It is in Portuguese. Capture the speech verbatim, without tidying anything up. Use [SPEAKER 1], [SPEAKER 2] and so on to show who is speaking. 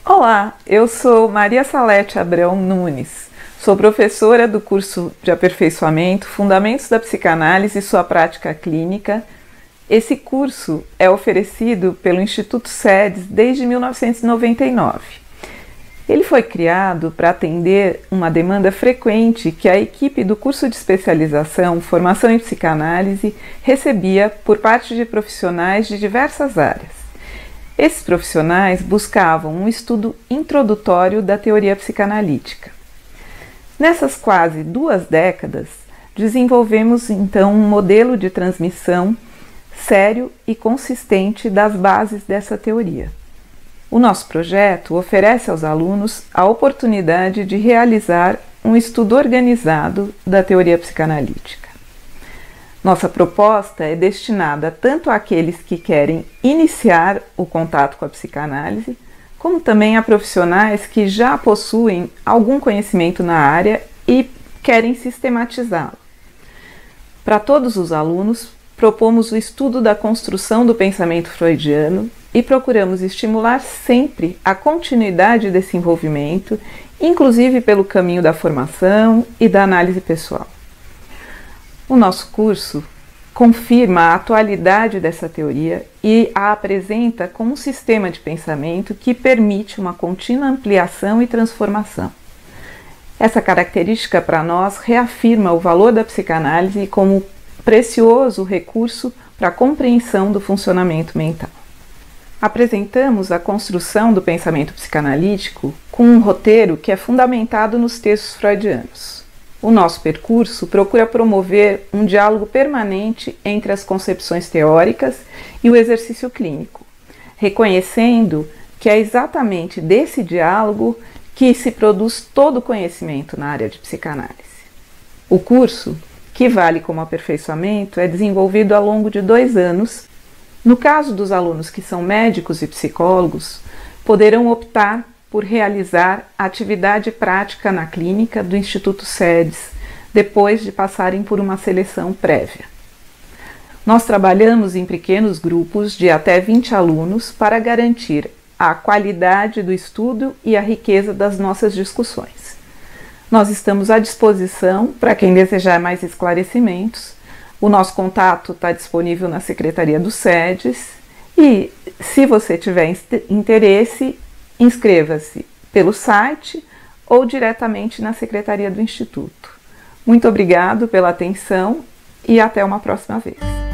[SPEAKER 1] Olá, eu sou Maria Salete Abrão Nunes, sou professora do curso de aperfeiçoamento Fundamentos da Psicanálise e sua prática clínica. Esse curso é oferecido pelo Instituto SEDES desde mil novecentos e noventa e nove. Ele foi criado para atender uma demanda frequente que a equipe do curso de especialização Formação em Psicanálise recebia por parte de profissionais de diversas áreas. Esses profissionais buscavam um estudo introdutório da teoria psicanalítica. Nessas quase duas décadas, desenvolvemos então um modelo de transmissão sério e consistente das bases dessa teoria. O nosso projeto oferece aos alunos a oportunidade de realizar um estudo organizado da teoria psicanalítica. Nossa proposta é destinada tanto àqueles que querem iniciar o contato com a psicanálise, como também a profissionais que já possuem algum conhecimento na área e querem sistematizá-lo. Para todos os alunos, propomos o estudo da construção do pensamento freudiano e procuramos estimular sempre a continuidade desse envolvimento, inclusive pelo caminho da formação e da análise pessoal. O nosso curso confirma a atualidade dessa teoria e a apresenta como um sistema de pensamento que permite uma contínua ampliação e transformação. Essa característica para nós reafirma o valor da psicanálise como precioso recurso para a compreensão do funcionamento mental. Apresentamos a construção do pensamento psicanalítico com um roteiro que é fundamentado nos textos freudianos. O nosso percurso procura promover um diálogo permanente entre as concepções teóricas e o exercício clínico, reconhecendo que é exatamente desse diálogo que se produz todo o conhecimento na área de psicanálise. O curso, que vale como aperfeiçoamento, é desenvolvido ao longo de dois anos. No caso dos alunos que são médicos e psicólogos, poderão optar por realizar a atividade prática na clínica do Instituto SEDES, depois de passarem por uma seleção prévia. Nós trabalhamos em pequenos grupos de até vinte alunos para garantir a qualidade do estudo e a riqueza das nossas discussões. Nós estamos à disposição para quem desejar mais esclarecimentos. O nosso contato está disponível na Secretaria do SEDES e, se você tiver interesse, inscreva-se pelo site ou diretamente na Secretaria do Instituto. Muito obrigado pela atenção e até uma próxima vez.